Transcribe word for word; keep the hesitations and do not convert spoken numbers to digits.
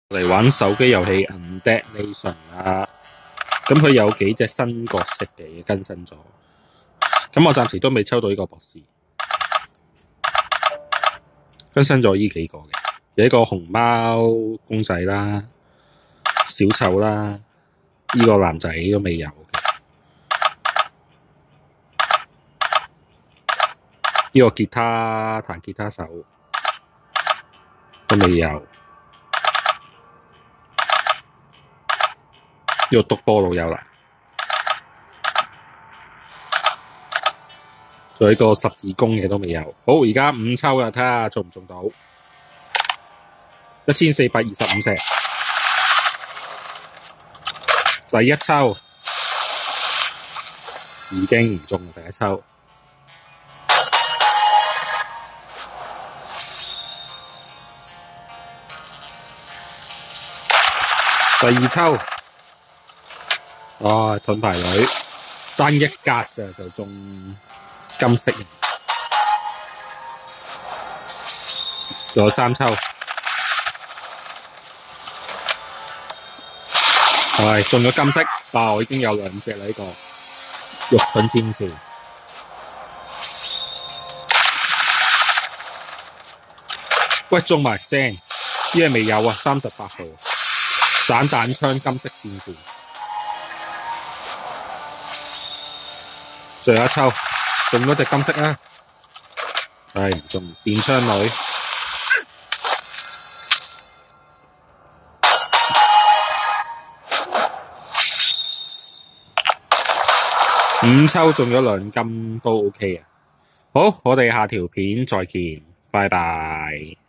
嚟玩手機遊戲 Undead Nation 啦，咁佢有幾隻新角色嘅更新咗，咁我暫時都未抽到呢個博士，更新咗呢幾個嘅，有一個熊貓公仔啦、小丑啦，呢、這個男仔都未有嘅，呢、這個吉他彈吉他手都未有。呢個篤波爐有啦，仲有一個十字弓嘅都未有。好，而家五抽啦，睇下中唔中到。一千四百二十五石，第一抽已經唔中，第一抽。第二抽。哦，盾牌女爭一格咋就中金色，仲有三抽，係中咗金色，但係我已經有兩隻啦呢個肉盾戰士，喂中埋正，呢個未有啊，三十八號散彈槍金色戰士。最後一抽中咗隻金色啦，係唔中電槍女，五抽中咗兩金都 OK 啊！好，我哋下條片再見，拜拜。